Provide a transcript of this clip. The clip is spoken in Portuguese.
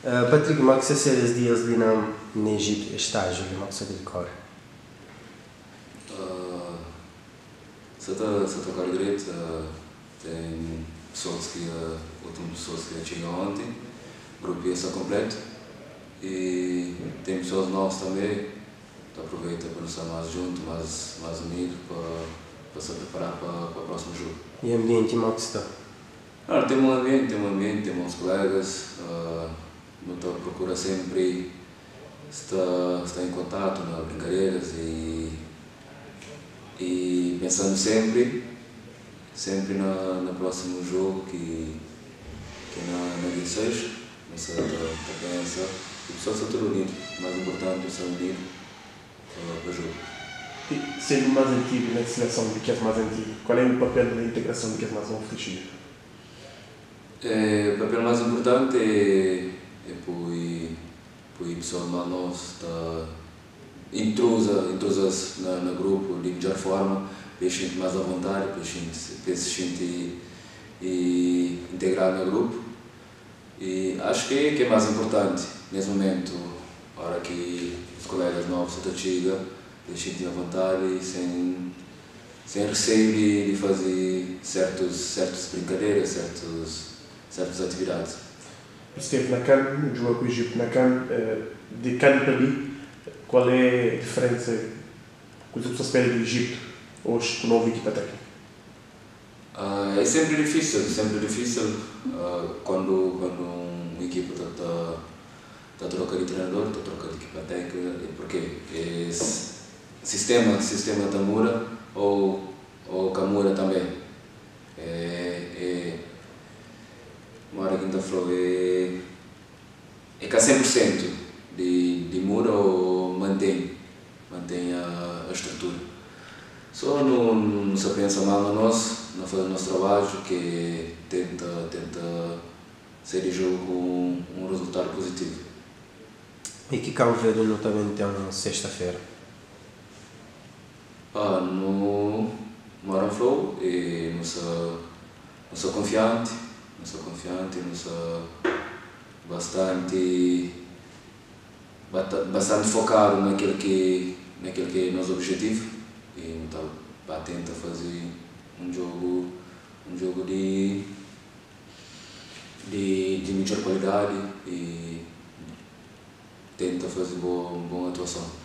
Patrick, como é que você os dias ali no Egito, estágio, como é que você decora? Se está direito, tem pessoas que últimas pessoas que chegam ontem, o grupo ia estar completo e tem pessoas novas também, então aproveita para estar mais junto, mais unido para se preparar para o próximo jogo. E o ambiente, como é que está? Tem um ambiente, tem bons colegas, então procura sempre estar em contato, nas brincadeiras e pensando sempre no próximo jogo que é na 16, nessa pensa e pessoal está tudo unido, o mais importante é estar unido para o jogo. E sendo mais antigo na seleção do que é mais antigo, qual é o papel da integração do que é mais novo? O papel mais importante é para o pessoal mais novo estar intrusa no grupo de melhor forma, para se sentir mais à vontade, para se sentir integrado no grupo. E acho que é mais importante nesse momento, para que os colegas novos se chegam, para se sentir à vontade e sem receio de fazer certas brincadeiras, certas atividades. Esteve na CAN, jogou com o Egito na CAN, de CAN para ali, qual é a diferença que você espera do Egito hoje com a nova equipa técnica? É sempre difícil quando uma equipa está a trocar de treinador, está a trocar de equipa técnica, porque sistema está muda ou camura também. Uma hora que ainda falou é que há 100% de muda ou mantém a estrutura. Só não se pensa mal no nosso, não faz o nosso trabalho, que tenta sair de jogo com um resultado positivo. E que Cabo Verde não também tem na sexta-feira? No Moran Flow e não sou confiante, não sou bastante focado naquilo que é o nosso objetivo e então tenta fazer um jogo de melhor qualidade e tenta fazer boa atuação.